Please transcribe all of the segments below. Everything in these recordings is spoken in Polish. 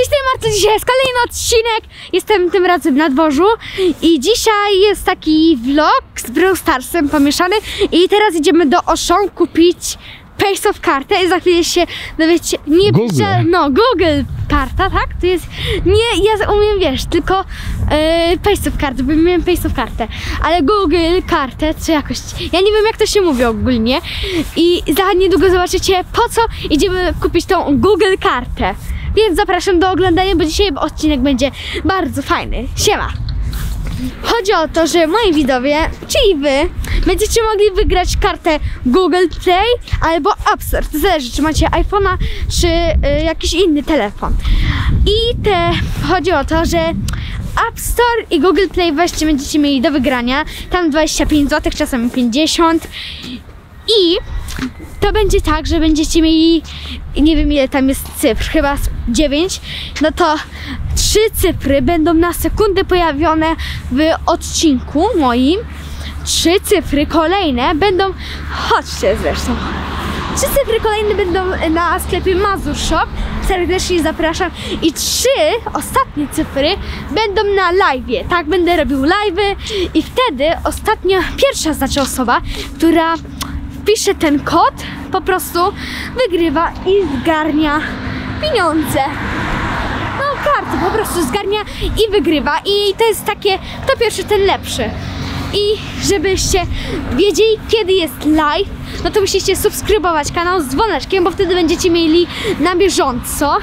Cześć, Marta, dzisiaj jest kolejny odcinek. Jestem tym razem na dworzu i dzisiaj jest taki vlog z Brawl Starsem pomieszany. I teraz idziemy do Auchan kupić Pace of kartę i za chwilę się dowiecie, nie Google. No, Google karta, tak? To jest, nie, ja umiem, wiesz, tylko Pace of kartę, bo miałem Pace of kartę, ale Google kartę, czy jakoś, ja nie wiem jak to się mówi ogólnie i za niedługo zobaczycie, po co idziemy kupić tą Google kartę. Więc zapraszam do oglądania, bo dzisiaj odcinek będzie bardzo fajny. Siema! Chodzi o to, że moi widzowie, czyli wy, będziecie mogli wygrać kartę Google Play albo App Store. To zależy, czy macie iPhone'a, czy jakiś inny telefon. I chodzi o to, że App Store i Google Play właśnie będziecie mieli do wygrania. Tam 25 zł, czasami 50. I to będzie tak, że będziecie mieli, nie wiem ile tam jest cyfr, chyba 9, no to 3 cyfry będą na sekundę pojawione w odcinku moim. 3 cyfry kolejne będą, chodźcie zresztą, 3 cyfry kolejne będą na sklepie Mazur Shop, serdecznie zapraszam. I 3 ostatnie cyfry będą na live'ie, tak, będę robił live'y i wtedy pierwsza znaczy osoba, która wpisze ten kod, po prostu wygrywa i zgarnia pieniądze. No karty po prostu zgarnia i wygrywa i to jest takie, kto pierwszy ten lepszy. I żebyście wiedzieli kiedy jest live, no to musicie subskrybować kanał z dzwoneczkiem, bo wtedy będziecie mieli na bieżąco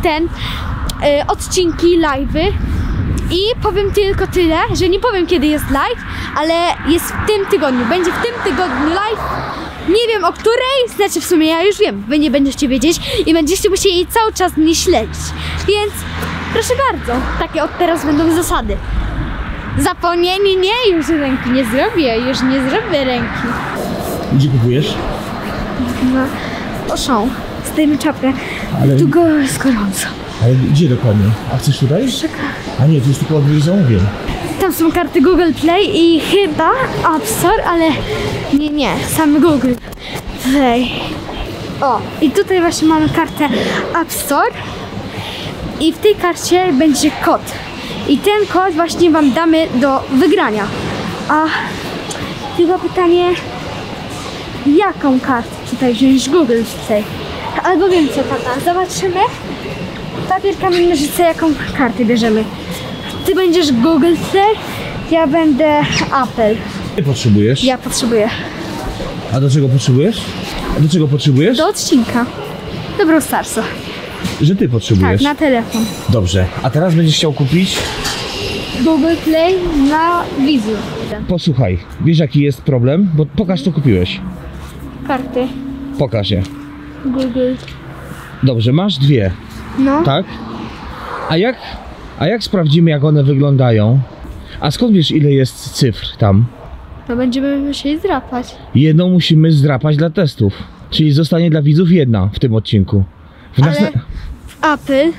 odcinki live'y. I powiem tylko tyle, że nie powiem kiedy jest live, ale jest w tym tygodniu, będzie w tym tygodniu live. Nie wiem o której, znaczy w sumie ja już wiem, wy nie będziecie wiedzieć i będziecie musieli cały czas mnie śledzić. Więc proszę bardzo, takie od teraz będą zasady. Zapomnienie nie, już ręki nie zrobię, ręki. Gdzie kupujesz? No, Auchan, zdejmę czapkę, Ale... tu go jest gorąco. Ale gdzie dokładnie? A chcesz tutaj? Czekaj. A nie, to jest tylko odbiór zamówień. Tam są karty Google Play i chyba App Store, ale nie, same Google Play. O, i tutaj właśnie mamy kartę App Store i w tej karcie będzie kod. I ten kod właśnie wam damy do wygrania. A tylko pytanie, jaką kartę tutaj wziąć Google Play? Albo wiem co, tata, zobaczymy. Papier, kamień, nożyce, jaką kartę bierzemy. Ty będziesz Google Play, ja będę Apple. Ty potrzebujesz? Ja potrzebuję. A do czego potrzebujesz? Do odcinka. Do Brawl Starsa. Że ty potrzebujesz? Tak, na telefon. Dobrze, a teraz będziesz chciał kupić? Google Play na widzów. Posłuchaj, wiesz jaki jest problem? Bo pokaż co kupiłeś. Karty Pokaż je. Google. Dobrze, masz 2, No. tak? A jak sprawdzimy jak one wyglądają? A skąd wiesz ile jest cyfr tam? No będziemy musieli zdrapać. Jedną musimy zdrapać dla testów. Czyli zostanie dla widzów 1 w tym odcinku. Ale w Apple.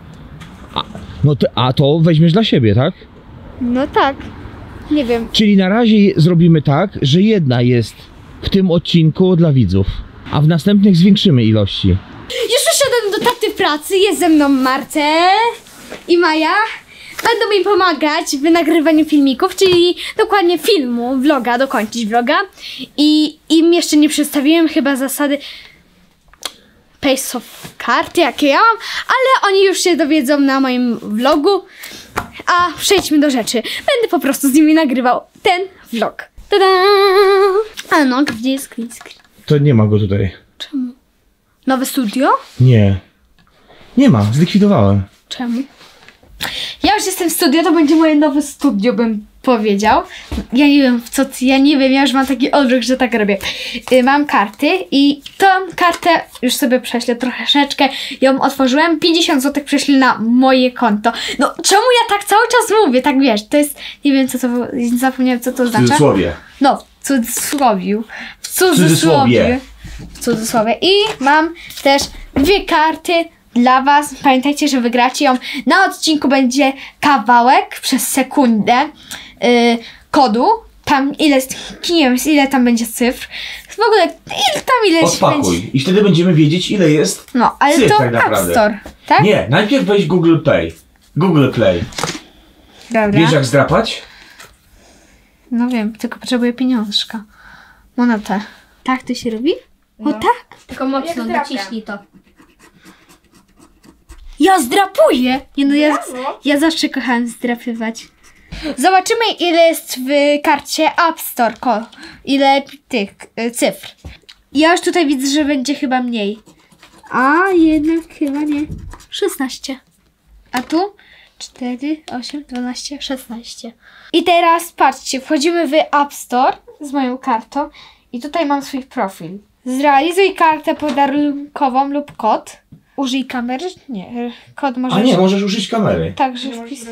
A to weźmiesz dla siebie, tak? No tak. Nie wiem. Czyli na razie zrobimy tak, że 1 jest w tym odcinku dla widzów, a w następnych zwiększymy ilości. Już przyszedłem do taty w pracy, jest ze mną Marcel i Maja. Będą mi pomagać w nagrywaniu filmików, czyli dokładnie filmu, vloga, dokończyć vloga. I im jeszcze nie przedstawiłem chyba zasady Pace of karty, jakie ja mam, ale oni już się dowiedzą na moim vlogu. A przejdźmy do rzeczy. Będę po prostu z nimi nagrywał ten vlog. Tada! A no, gdzie jest green screen? To nie ma go tutaj. Czemu? Nowe studio? Nie. Nie ma, zlikwidowałem. Czemu? Ja już jestem w studio, to będzie moje nowe studio, bym powiedział. Ja nie wiem ja już mam taki odruch, że tak robię. Mam karty i tą kartę już sobie prześlę troszeczkę. Ją otworzyłem, 50 zł prześlę na moje konto. No czemu ja tak cały czas mówię, tak wiesz, to jest, nie wiem co to, zapomniałem co to oznacza. W cudzysłowie. No, w cudzysłowie. W cudzysłowie. I mam też 2 karty dla was. Pamiętajcie, że wygracie ją. Na odcinku będzie kawałek przez sekundę kodu. Tam ile tam będzie cyfr. W ogóle ile Odpakuj. będzie. I wtedy będziemy wiedzieć ile jest No, ale cyfr, to tak App Store. Tak? Nie, najpierw weź Google Play. Google Play. Dobra. Wiesz jak zdrapać? No wiem, tylko potrzebuję pieniążka. Monetę. Tak to się robi? O tak? Tylko mocno naciśnij to. Ja zdrapuję! Nie no, ja zawsze kochałem zdrapywać. Zobaczymy, ile jest w karcie App Store. Ile tych cyfr. Ja już tutaj widzę, że będzie chyba mniej. A jednak chyba nie. 16. A tu? 4, 8, 12, 16. I teraz patrzcie, wchodzimy w App Store z moją kartą i tutaj mam swój profil. Zrealizuj kartę podarunkową lub kod. Użyj kamery? Nie, kod możesz... A nie, możesz użyć kamery. Także wpis...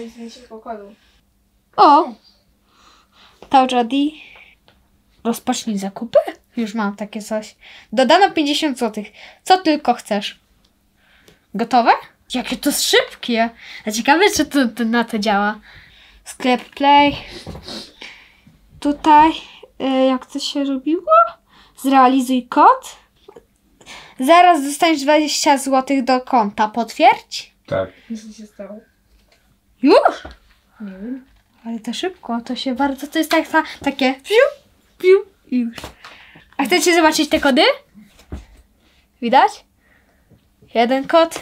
O! To ready. Rozpocznij zakupy? Już mam takie coś. Dodano 50 zł. Co tylko chcesz. Gotowe? Jakie to szybkie. A ciekawe, czy to na to działa. Sklep Play. Tutaj, jak to się robiło? Zrealizuj kod. Zaraz dostaniesz 20 zł do konta. Potwierdź. Tak. Co się stało? Już? Nie wiem. Ale to szybko, to się bardzo, to jest takie piu, piu i już. A chcecie zobaczyć te kody? Widać? Jeden kod.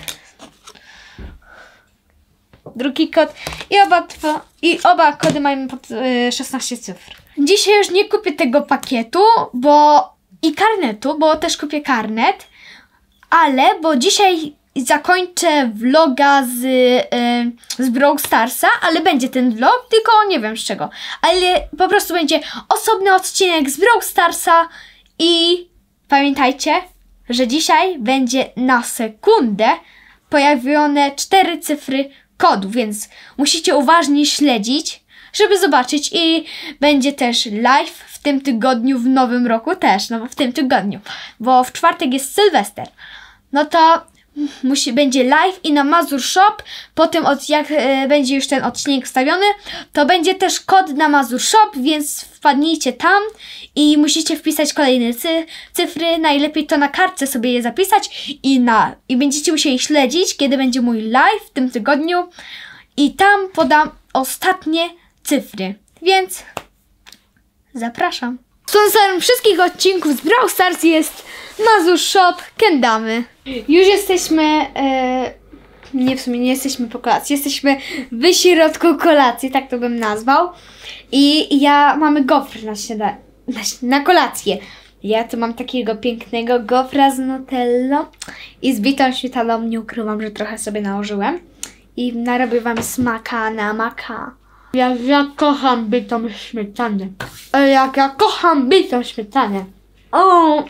Drugi kod. I oba kody mają pod 16 cyfr. Dzisiaj już nie kupię tego pakietu, i karnetu, bo też kupię karnet. Bo dzisiaj zakończę vloga z Brawl Starsa, ale będzie ten vlog, tylko nie wiem z czego. Ale po prostu będzie osobny odcinek z Brawl Starsa i pamiętajcie, że dzisiaj będzie na sekundę pojawione 4 cyfry kodu, więc musicie uważnie śledzić, żeby zobaczyć i będzie też live w tym tygodniu, w nowym roku też, no w tym tygodniu, bo w czwartek jest Sylwester. No to będzie live i na Mazur Shop. Potem jak będzie już ten odcinek wstawiony, to będzie też kod na Mazur Shop, więc wpadnijcie tam i musicie wpisać kolejne cyfry. Najlepiej to na kartce sobie je zapisać i będziecie musieli śledzić, kiedy będzie mój live w tym tygodniu i tam podam ostatnie cyfry, więc zapraszam. Sponsorem wszystkich odcinków z Brawl Stars jest Mazur Shop Kendamy. Już jesteśmy, w sumie nie jesteśmy po kolacji, jesteśmy w środku kolacji, tak to bym nazwał. I mamy gofry na kolację. Ja tu mam takiego pięknego gofra z nutellą i z bitą śmietaną, nie ukrywam, że trochę sobie nałożyłem. I narobię wam smaka na maka. Ja kocham bitą śmietanę. Jak ja kocham bitą śmietanę. O,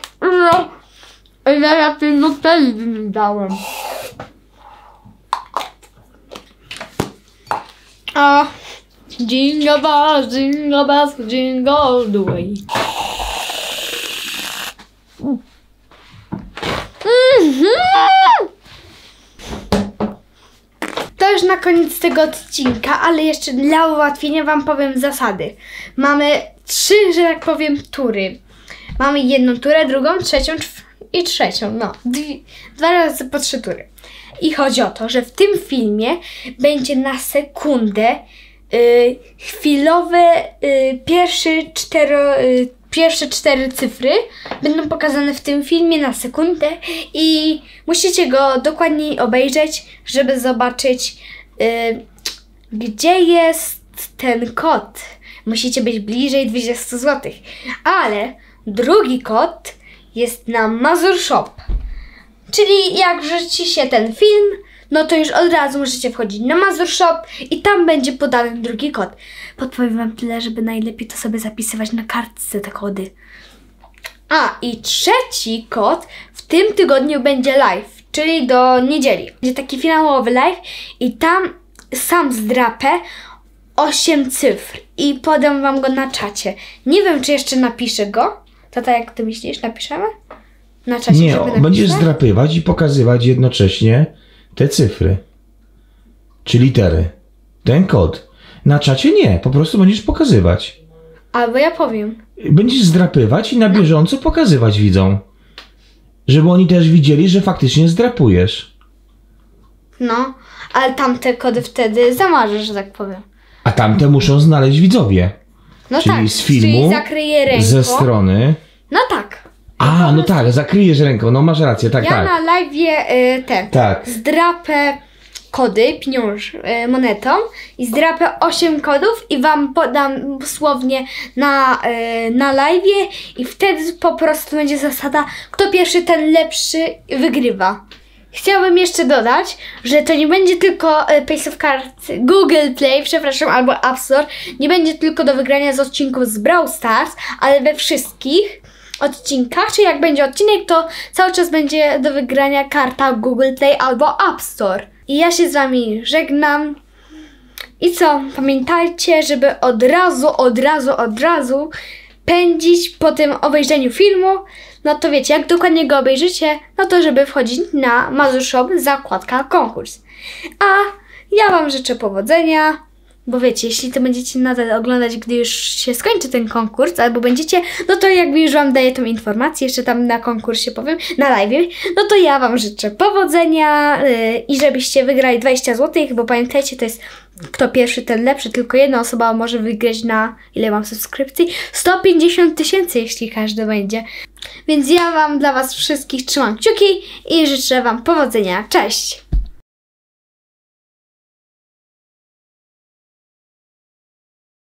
ja tej nutelli mi dałem. A, jingle bells, jingle all the way. To już na koniec tego odcinka, ale jeszcze dla ułatwienia wam powiem zasady. Mamy 3, że tak powiem, tury. Mamy jedną turę, drugą, trzecią i trzecią. No, 2 razy po 3 tury. I chodzi o to, że w tym filmie będzie na sekundę chwilowe pierwsze 4 cyfry będą pokazane w tym filmie na sekundę i musicie go dokładniej obejrzeć, żeby zobaczyć gdzie jest ten kod. Musicie być bliżej 20 zł. Ale drugi kod jest na Mazur Shop. Czyli jak wrzuci się ten film, no to już od razu możecie wchodzić na Mazur Shop i tam będzie podany drugi kod. Podpowiem wam tyle, żeby najlepiej to sobie zapisywać na kartce te kody. A i trzeci kod w tym tygodniu będzie live, czyli do niedzieli. Będzie taki finałowy live i tam sam zdrapę 8 cyfr i podam wam go na czacie. Nie wiem, czy jeszcze napiszę go. Tata, jak ty myślisz, napiszemy? Na czacie, Nie, żeby będziesz napisać? zdrapywać i pokazywać jednocześnie te cyfry. Czy litery. Ten kod. Na czacie nie, po prostu będziesz pokazywać. Albo ja powiem. Będziesz zdrapywać i na bieżąco pokazywać widzom. Żeby oni też widzieli, że faktycznie zdrapujesz. No, ale tamte kody wtedy zamarzesz, że tak powiem. A tamte muszą znaleźć widzowie. No Czyli tak, z filmu, czyli zakryję ręką. ze strony. No tak. A, no tak, zakryjesz ręką, no masz rację, tak, Ja tak. na live'ie Tak. zdrapę kody, monetą i zdrapę 8 kodów i wam podam dosłownie na live'ie i wtedy po prostu będzie zasada, kto pierwszy, ten lepszy wygrywa. Chciałabym jeszcze dodać, że to nie będzie tylko Pace of Cards Google Play, przepraszam, albo App Store. Nie będzie tylko do wygrania z odcinków z Brawl Stars, ale we wszystkich odcinkach, czyli jak będzie odcinek, to cały czas będzie do wygrania karta Google Play albo App Store. I ja się z wami żegnam. I co? Pamiętajcie, żeby od razu pędzić po tym obejrzeniu filmu. No to wiecie, jak dokładnie go obejrzycie, no to żeby wchodzić na Mazur Shop, zakładka konkurs. A ja wam życzę powodzenia, bo wiecie, jeśli to będziecie nadal oglądać, gdy już się skończy ten konkurs, albo będziecie, no to jakby już wam daję tą informację, jeszcze tam na konkursie powiem, na live, no to ja wam życzę powodzenia i żebyście wygrali 20 zł, bo pamiętajcie, to jest kto pierwszy, ten lepszy, tylko jedna osoba może wygrać na, ile mam subskrypcji? 150 000, jeśli każdy będzie. Więc ja wam dla was wszystkich trzymam kciuki i życzę wam powodzenia. Cześć!